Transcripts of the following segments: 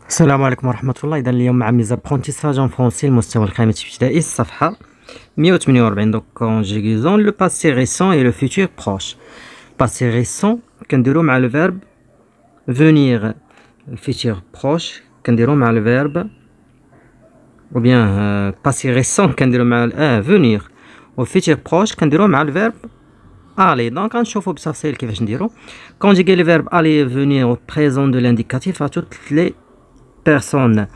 السلام عليكم ورحمة الله. إذا اليوم مع ميز ابرونتيساج ان فرونسي المستوى الخامس الابتدائي الصفحة 148. دونك كونجيغيزون لو باسي ريسون اي لو فيتور بروش. باسي ريسون كنديرو مع لو فيرب فونيغ، الفيتور بروش كنديرو مع لو فيرب ou bien باسي ريسون كنديرو مع فونيغ، والفيتور بروش كنديرو مع الفيرب aller. Donc غنشوفو بتفصيل كيفاش نديرو. كونجيغي لو فيرب aller venir au présent de l'indicatif à toutes les personnes.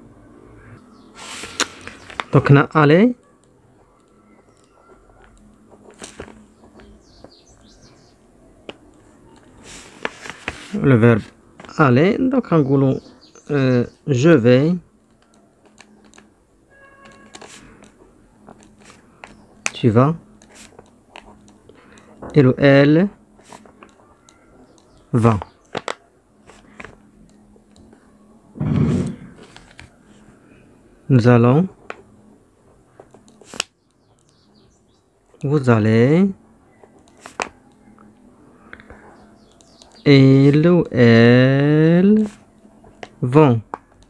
Donc on a aller, le verbe aller. Donc en gros, je vais, tu vas, et le elle va. Nous allons, vous allez, il ou elle vont.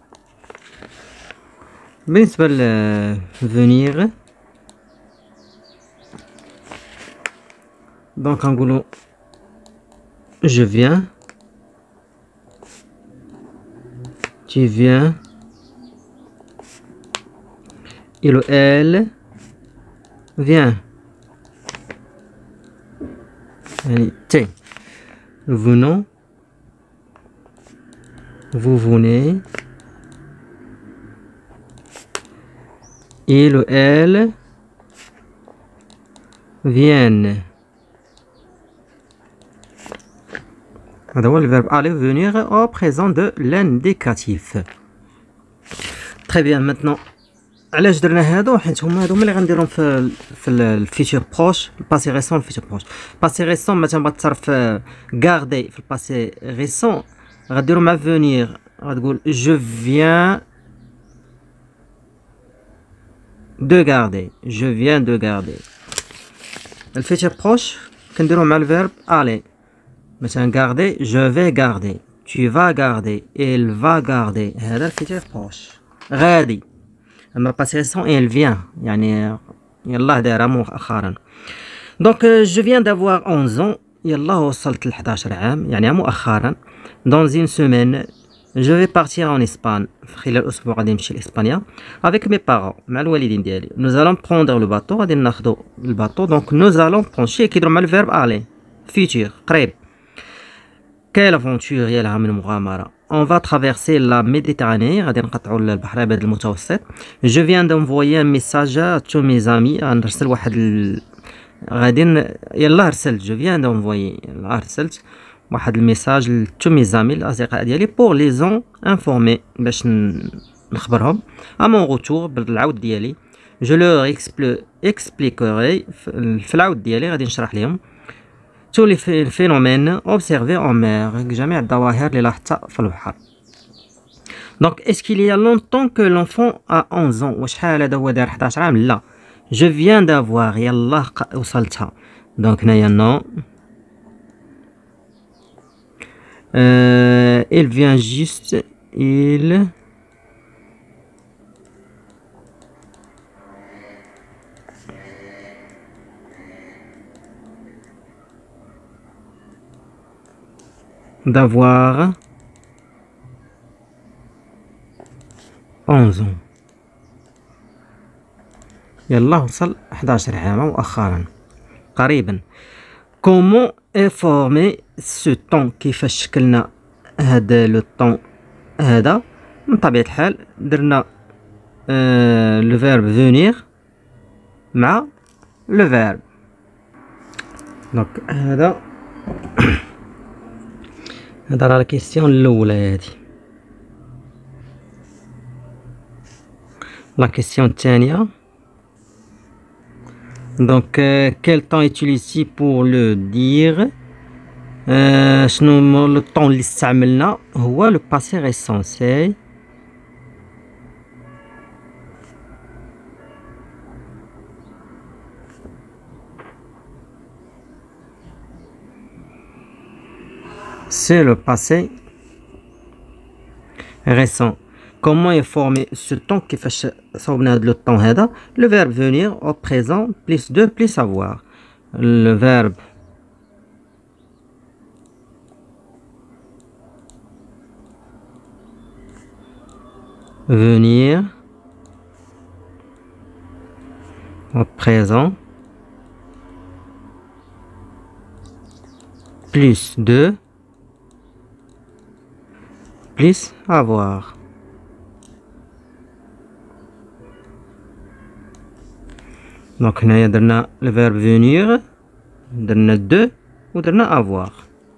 بالنسبة venir, donc en gros, je viens, tu viens, il ou elle vient. Allez, tiens. Nous venons, vous venez, il ou elle viennent. هذا هو الفيرب aller venir au présent de l'indicatif. Très bien. Maintenant علاش درنا هادو؟ حيت هما اللي غنديرهم في الفيتور بروش، الباسي ريسون الفيتور بروش. باسي ريسون مثلا بغات تصرف غاردي في الباسي ريسون غديرو مع فونيغ، غتقول جو فيان دو غاردي، جو فيان دو غاردي. الفيتور بروش كنديرو مع الفيرب aller، مثلا غاردي جو في غاردي، tu vas garder، il va garder. هذا الفيتور بروش غادي. اما باسي ريسون elle vient، يعني يلاه دايره مؤخرا. دونك جو فيان دافوار 11 ans، يلاه وصلت ل 11 عام يعني مؤخرا. dans une semaine je vais partir en Espagne، خلال اسبوع غادي نمشي لاسبانيا avec mes parents، مع الوالدين ديالي. nous allons prendre le bateau، غادي ناخذوا الباطو. دونك nous allons prendre شي كيديروا مع الفيرب aller futur قريب. quelle aventure، يلها من مغامره. on va traverser la Méditerranée، غادي نقطعوا البحر الابيض المتوسط. je viens d'envoyer un message à tous mes amis، غنرسل واحد غادي يلا رسلت جو فيان دونفويي، يلا رسلت واحد الميساج لتو مي زامي الاصدقاء ديالي بور لي زون انفورمي، باش نخبرهم. ا مون روتور بالعود ديالي جو لور اكسبليكوري، في العود ديالي غادي نشرح لهم تو لي فينومين اوبسيرفي اون مير، جميع الظواهر اللي لاحظتها في البحر. دونك اسكيل يا لونطون كو لونفون ا 11 ans، واش شحال هذا هو داير 11 عام؟ لا. je viens d'avoir، يلا وصلتها. دونك هنايا نو. il vient juste، il d'avoir 11 ans، يلا وصل 11 عام مؤخرا قريبا. comment est formé ce temps، كيفاش شكلنا هذا لو طون هذا؟ من طبيعة الحال درنا لو فيرب venir مع لو فيرب. دونك هذا راه لا كيسيون الاولى هادي. لا كيسيون الثانية، donc quel temps utilisé pour le dire. شنو لو طون اللي استعملنا؟ هو لو باسي ريسون، سي c'est le passé récent. Comment est formé ce temps كيفاش صوبنا هاد لو طون هذا؟ le verbe venir au présent plus de plus avoir. Le verbe venir au présent plus de plus avoir. Donc هنايا درنا le verbe venir, درنا de ou درنا avoir.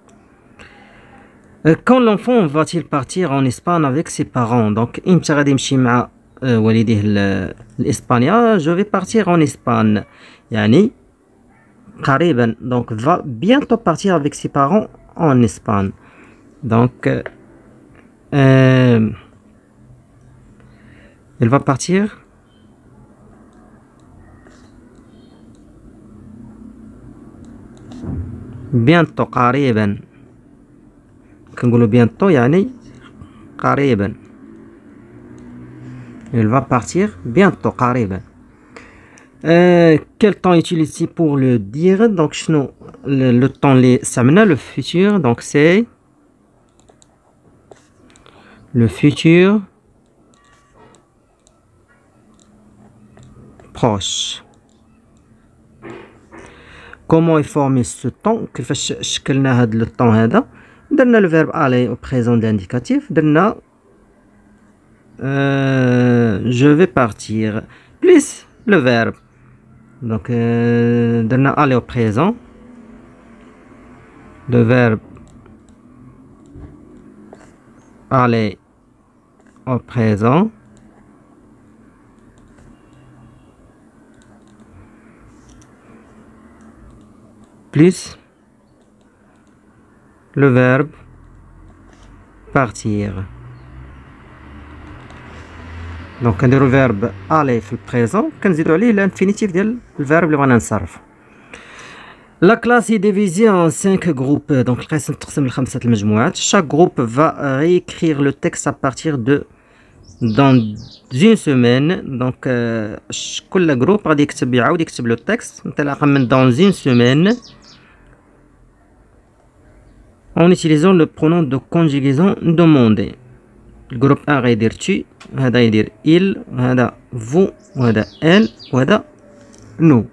Quand l'enfant va-t-il partir en Espagne avec ses parents? Donc امتى غادي يمشي مع والديه لإسبانيا؟ je vais partir en Espagne يعني قريبا. Donc va bientôt partir avec ses parents en Espagne. Donc elle va partir bientôt قريبا. كنقولوا bientôt يعني قريبا. Elle va partir bientôt قريبا. Quel temps utilise-t-il pour le dire? Donc شنو le temps اللي استعملنا le futur. Donc c'est le futur proche. Comment est formé ce temps? كيفاش شكلنا هاد لو طون هذا؟ درنا le verbe aller au présent d'indicatif. درنا je vais partir plus le verbe. Donc درنا aller au présent. Le verbe aller au présent plus le verbe partir. Donc كنديرو الفيرب aller في البريزون كنزيدو عليه الانفينيتيف ديال الفيرب اللي بغينا نصرف. La classe est divisée en 5 groupes. Donc القسم تقسم لخمسة المجموعات. Chaque groupe va réécrire le texte à partir de dans une semaine. Donc كل جروب غادي يعاود يكتب لو تكست انطلاقا من dans une semaine en utilisant le pronom de conjugaison demandé. الجروب 1 غيدير tu, هذا يدير il, وهذا vous, وهذا elle, وهذا nous.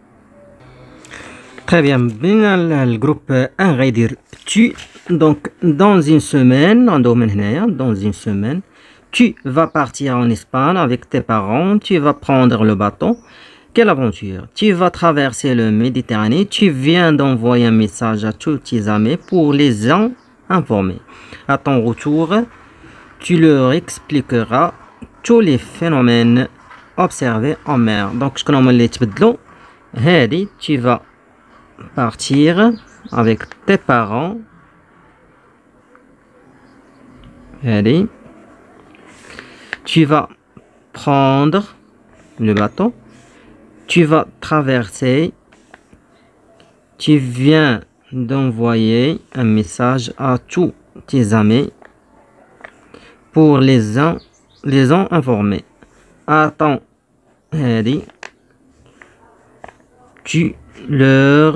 Très bien. بين الجروب 1 غيدير tu. Donc dans une semaine عندو من هنايا dans une semaine tu vas partir en Espagne avec tes parents, tu vas prendre le bateau. Quelle aventure! Tu vas traverser le Méditerranée, tu viens d'envoyer un message à tous tes amis pour les en informer. À ton retour, tu leur expliqueras tous les phénomènes observés en mer. Donc, شكون هما اللي تبدلوا؟ هادي tu vas partir avec tes parents. هادي tu vas prendre le bateau. Tu vas traverser. Tu viens d'envoyer un message à tous tes amis pour les en informer. Attends, هادي tu leur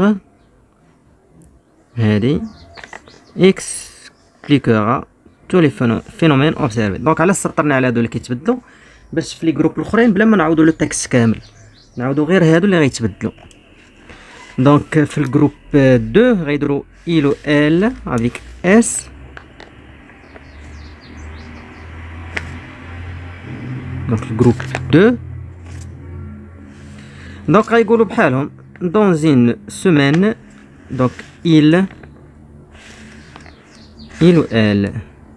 هادي expliqueras tous les phénomènes observés. Donc على سطرنا على هادو اللي كيتبدلوا باش في لي جروب الاخرين بلا ما نعاودوا لو تكست كامل نعاودوا غير هادو اللي غيتبدلوا. دونك في الجروب 2 غيديروا il ou elle avec s. دونك الجروب 2 دونك غيقولوا بحالهم dans une semaine. Donc il ou elle.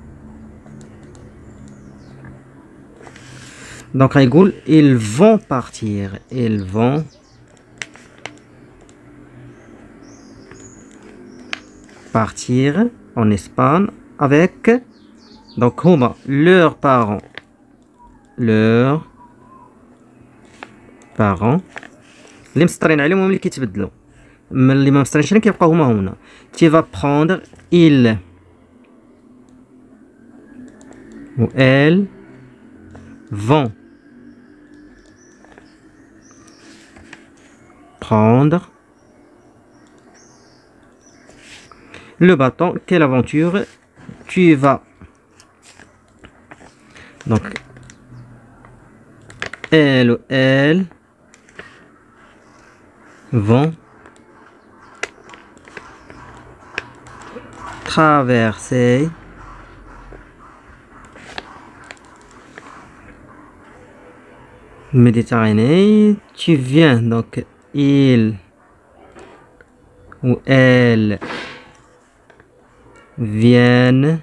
Donc غيقول ils vont partir. Ils vont partir en Espagne avec donc هما leurs parents. Leurs parents اللي مسطرين عليهم هما اللي كيتبدلوا، من اللي ما مسطرينش عليهم كيبقاو هما هنا. Tu vas prendre il ou elles vont prendre le bâton. Quelle aventure tu vas. Donc, elle ou elles vont traverser Méditerranée. Tu viens. Donc, il ou elles viennent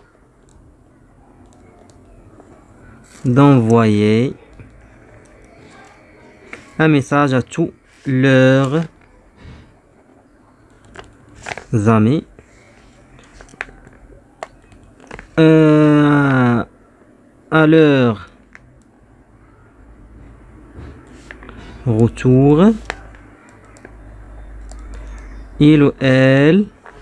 d'envoyer un message à tous leurs amis. À leur retour, il ou elle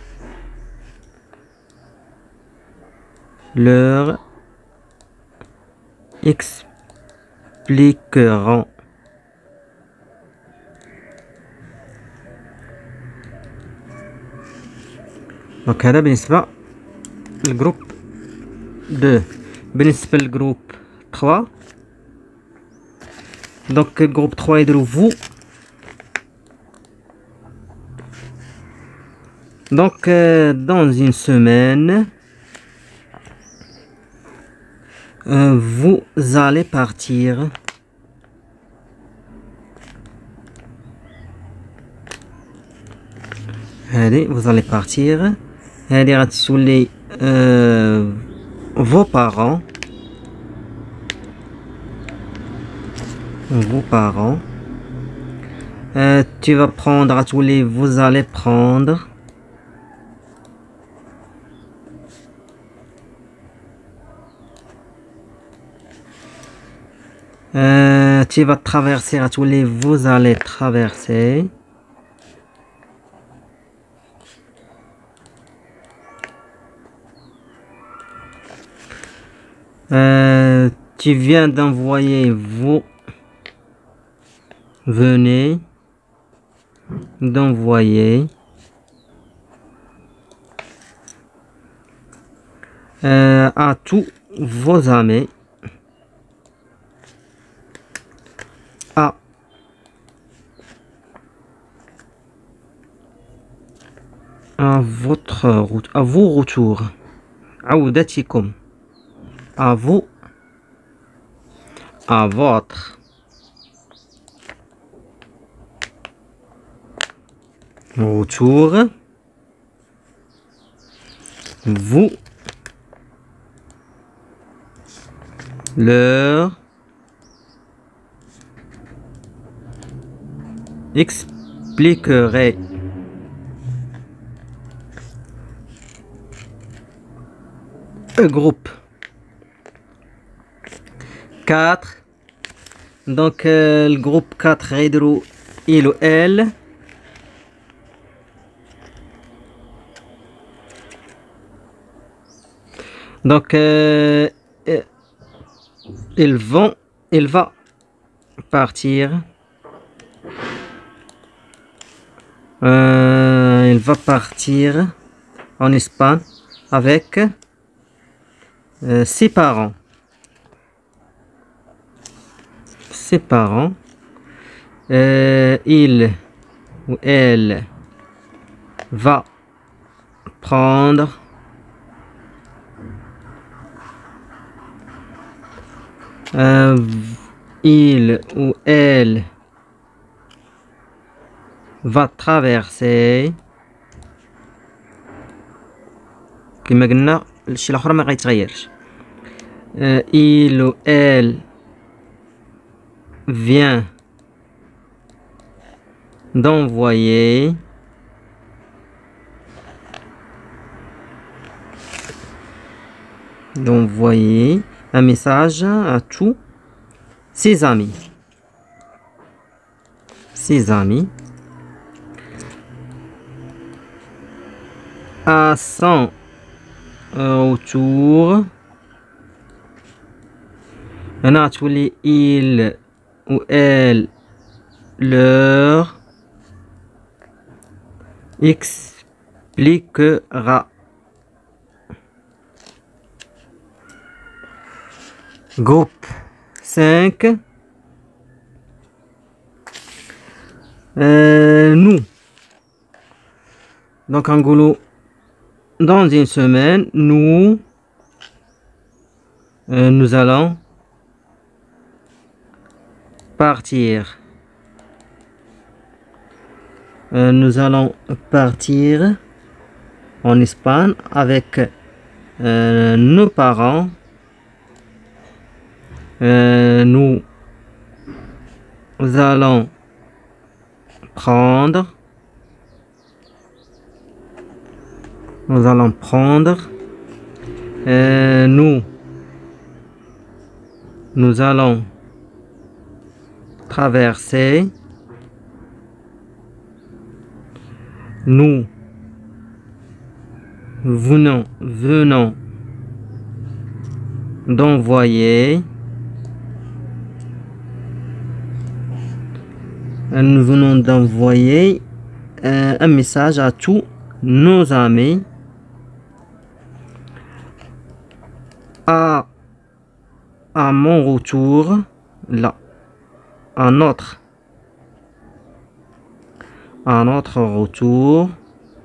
leur expliqueront donc هذا بالنسبة للجروب 2. بالنسبة للجروب 3 donc الجروب 3 يديروا vous. Donc dans une semaine vous allez partir allez vous allez partir. هذه غتولي vos parents tu vas prendre غتولي vous allez prendre. Tu vas traverser غتولي vous allez traverser. Tu viens d'envoyer vous venez d'envoyer. À tous vos amis. À votre route, à vos retours. عودتكم. À vous. À votre retour. Vous leur expliquerez. Groupe 4. Donc le groupe 4 يديروا il ou elle. Donc il va partir. Il va partir en Espagne avec ses parents. Ses parents. Il ou elle va prendre il ou elle va traverser. كما قلنا الشيء الاخر ما غيتغيرش. Il ou elle vient d'envoyer un message à tous ses amis. À son retour, هنا تولي il ou elle leur expliquera. Groupe 5. Nous. Donc en gros, dans une semaine, nous allons partir. Nous allons partir en Espagne avec nos parents. Nous allons prendre. Nous allons prendre. Nous allons traverser. Nous venons d'envoyer. Nous venons d'envoyer un message à tous nos amis. À mon retour, là, à notre retour,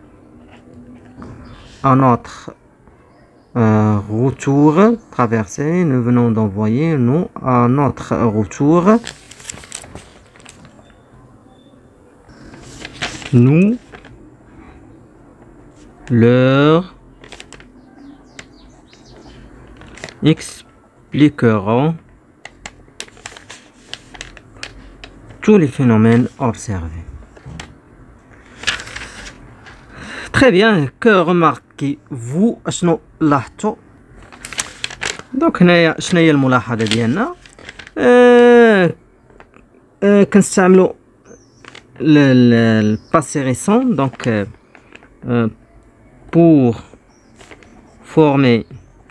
traversé, nous venons d'envoyer, nous, à notre retour, nous leur expliquerons tous les phénomènes observés. Très bien, que remarquez-vous شنو لاحظتوا؟ دونك هنايا شنو هي الملاحظة ديالنا؟ كنستعملوا le passé récent donc pour former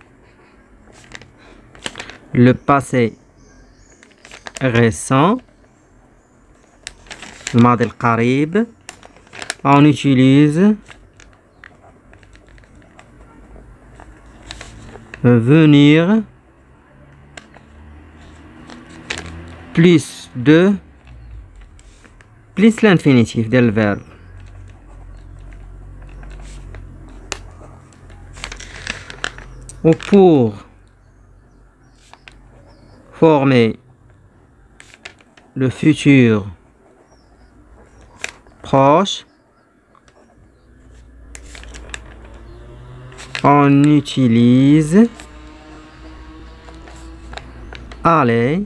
le passé récent الماضي القريب on utilise venir plus l'infinitif del verbe. Ou pour former le futur proche, on utilise aller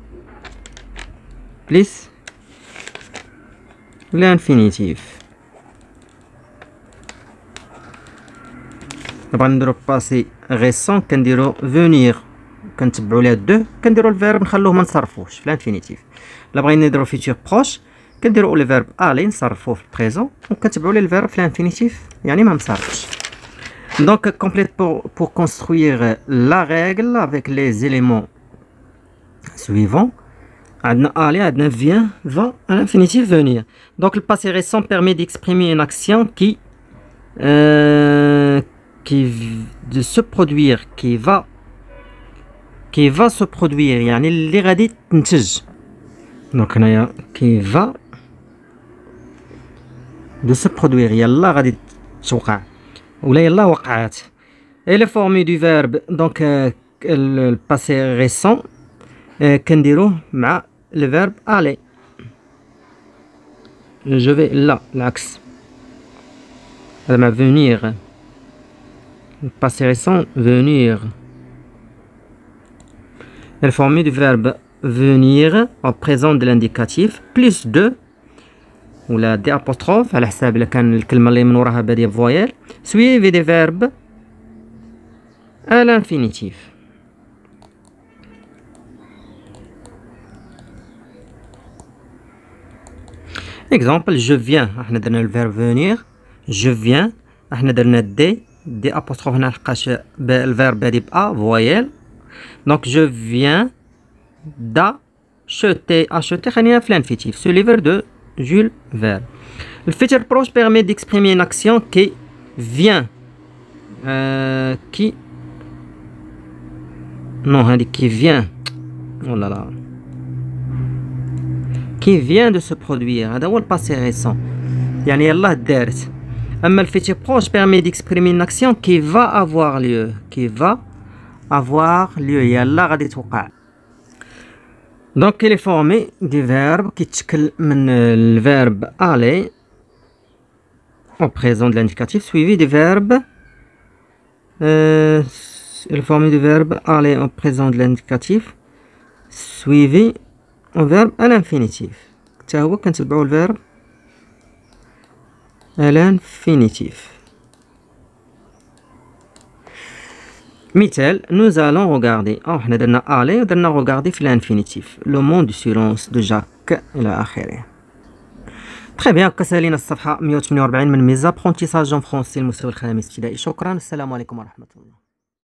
plus l'infinitif. نبغى نديرو passé récent كنديرو venir كنتبعو ليه دو كنديرو الفيرب نخلوه ما نصرفوش في الانفينيتيف. الا بغينا نديرو فيتور بروش كنديرو لي فيرب aller نصرفوه في البريزون وكنتبعو ليه الفيرب في الانفينيتيف يعني ما مصرفش. Donc complète pour construire la règle avec les éléments suivants. عندنا aller, عندنا vient, va, à l'infinitif venir. Donc le passé récent permet d'exprimer une action qui de se produire, qui va se produire, يعني اللي غادي تنتج. Donc هنايا qui va de se produire, يلا غادي توقع ولا يلا وقعات. Et les formes du verbe donc le passé récent كنديروه مع le verbe aller. Je vais là, l'axe. مع venir. Le passé récent, venir. Elle forme du verbe venir au présent de l'indicatif plus de ولا دي apostrophe على حساب إلا كان الكلمة اللي من وراها بادية بفويل suivi des verbes à l'infinitif. Exemple, je viens. احنا درنا le verbe venir. Je viens. احنا درنا دي apostrophe هنا لحقاش الفيرب بادي ب a voyelle. Donc je viens d'acheter. Acheter, خلينا في l'infinitif. Ce livre de Jules Verne. Le futur proche permet d'exprimer une action qui vient. Non, qui vient. Oh là là. Qui vient de se produire. هذا هو le passé récent. يعني يلاه دارت. أما le futur proche permet d'exprimer une action qui va avoir lieu. Qui va avoir lieu. يلا غادي توقع. Donc il est formé du verbe qui تشكل من le verbe aller au présent de l'indicatif suivi du verbe il est formé du verbe aller au présent de l'indicatif suivi au verbe à l'infinitif. حتى هو كنتبعو الverbe à l'infinitif. مثال nous allons regarder. حنا درنا aller ودرنا regarder في l'infinitif. Le monde du silence de Jacques إلى آخره. Très bien. كسالينا الصفحة 148 من ميزابرونتيساج en français المستوى الخامس ابتدائي. شكرا. السلام عليكم ورحمة الله.